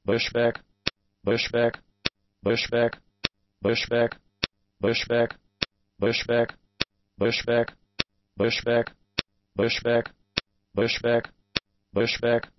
Bushback, Bushback, Bushback, Bushback, Bushback, Bushback, Bushback, Bushback, Bushback, Bushback, Bushback,